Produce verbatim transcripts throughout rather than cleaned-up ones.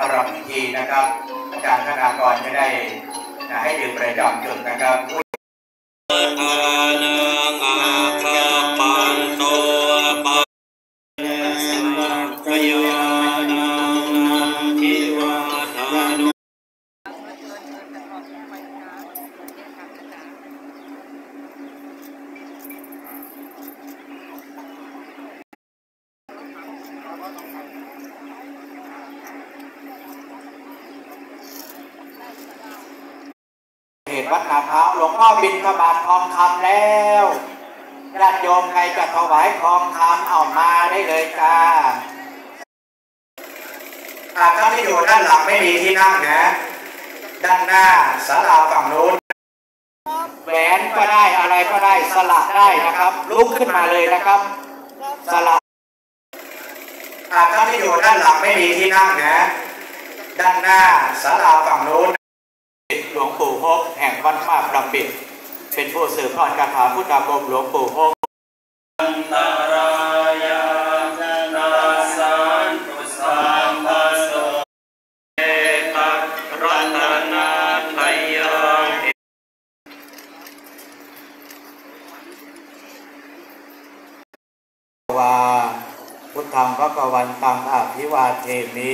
ารำพิธีนะครับอาจารย์คณากรจะได้ให้ดื่มประจำจุดนะครับเหตุวัดนาพร้าวหลวงพ่อบิณฑบาตทองคำแล้วญาติโยมใครจะถวายทองคำเอามาได้เลยจ้าถ้าที่อยู่ด้านหลังไม่มีที่นั่งนะด้านหน้าศาลาฝั่งนู้นแหวนก็ได้อะไรก็ได้สลักได้นะครับลุกขึ้นมาเลยนะครับสลักถ้าที่อยู่ด้านหลังไม่มีที่นั่งนะด้านหน้าศาลาฝั่งนู้นหลวงปู่ฮกแห่งวัดมาบลำบิดเป็นผู้สืบทอดคาถาพุทธากรมหลวงปู่ฮกอันตรายานาสันตุสัมมาโสเอตัรัตนาไทยังวาพุทธังภควันตังอภิวาเทมิ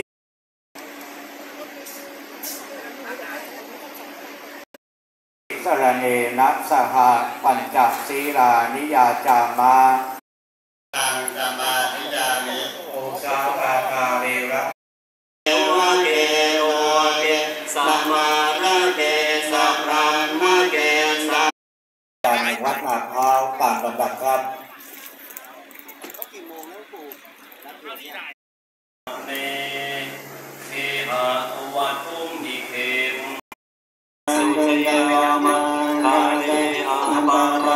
สรเนนะสหปัญจศีลานิยาจามาตังสมาธิยามิโอสาวาคาเวระเอวะเกโอเกสัมมาระเกสัพพัมมะเกสัมการวัดนาพร้าวตามลำดับครับเนเทหะวัตุมิเขมสุญญามาคาเลอาปารา